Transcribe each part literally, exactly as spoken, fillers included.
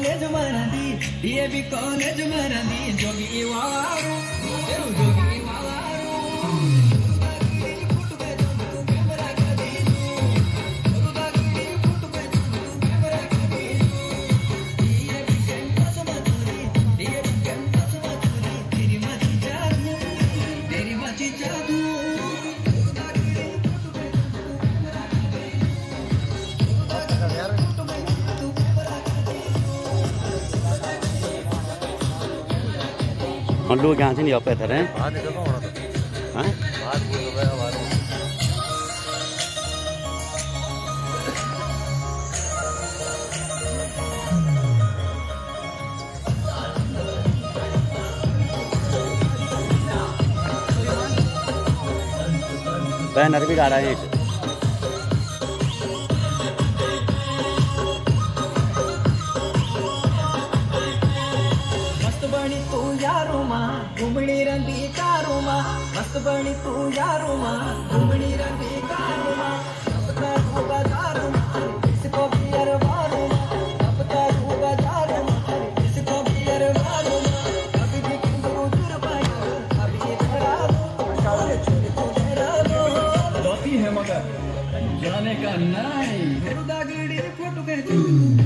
college Marandi DAV college Marandi Jogi Waru Jogi वारू हम लोग यहाँ से नहीं आप पैदल हैं बाहर निकल रहा हूँ हाँ बाहर बोल रहा है बाहर बैनर भी गाड़ा है घुमणी रंगी कारुमा मस्त बनी तू यारुमा घुमणी रंगी कारुमा अपना तू बाजारुमा इसको बियर मारूमा अपना तू बाजारुमा इसको बियर मारूमा अभी भी किंतु दूर पाया अभी ये खड़ा दो छोड़ को तेरा दो दोती है मगर जाने का नहीं दागड़ी फोटो के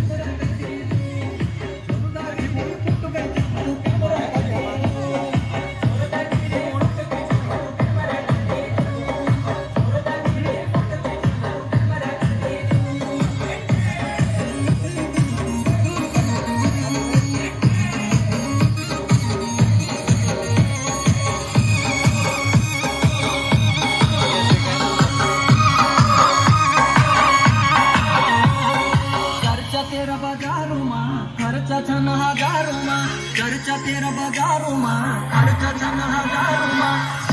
खर्चा छन हजारों माँ खर्चा तेरा बाजारों माँ खर्चा छन हजारों माँ